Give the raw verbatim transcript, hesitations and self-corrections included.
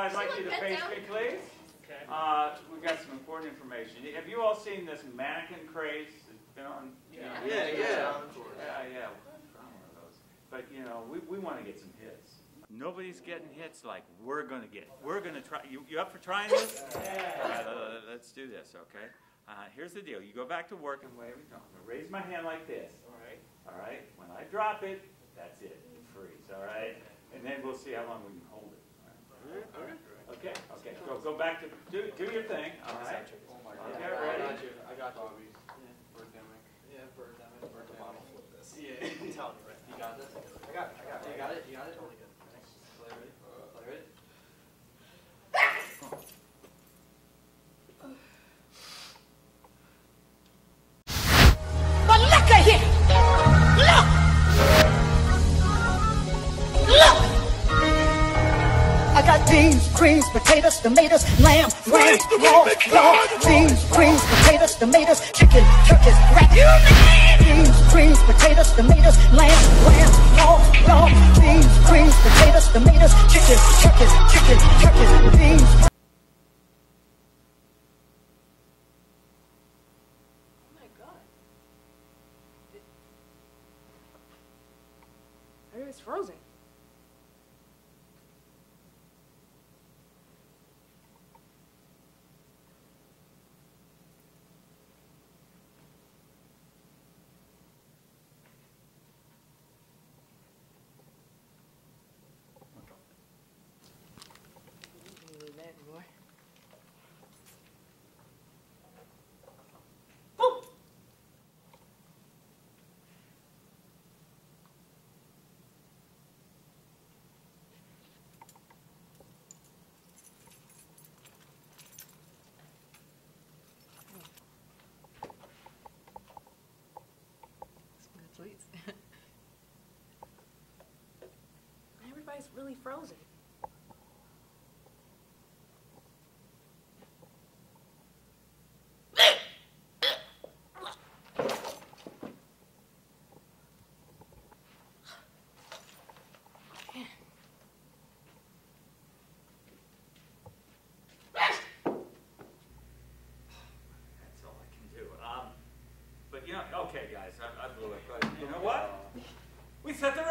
I'd like you to face me, please. Okay. Uh, we've got some important information. Have you all seen this mannequin craze? It's been on. You know, Yeah, yeah. Yeah, yeah. I'm one of those. But you know, we, we want to get some hits. Nobody's getting hits like we're going to get. We're going to try. You, you up for trying this? Yeah. All right, uh, let's do this, okay? Uh, here's the deal. You go back to work and wave. No, I'm going to raise my hand like this. All right. All right? When I drop it, that's it. You freeze, all right? And then we'll see how long we can hold it. All right? Okay. Okay, okay. Go, go back to, do, do your thing, all right? Oh my God. Okay, ready? I got you. I got you. Bobby's. Yeah. Birdemic. Yeah, Birdemic. Birdemic. Bottle flip this. Yeah, you can tell me, right? You got this? I got it. I got it. You got it? You got it? Totally good. Play ready? Play ready? But look at here! Look! Look! I got beans, greens, potatoes, tomatoes, lamb, ram, raw, raw. Beans, greens, potatoes, tomatoes, chicken, turkeys, rat. Beans, greens, potatoes, tomatoes, lamb, ram, raw, raw. Beans, greens, potatoes, tomatoes, chicken, turkeys, chicken, turkeys, beans. Oh my God. It, it's frozen. Can't leave that anymore. Some good sweets. Everybody's really frozen. That's all I can do. Um, but you know, okay, guys, I, I blew it. But you know what? We set the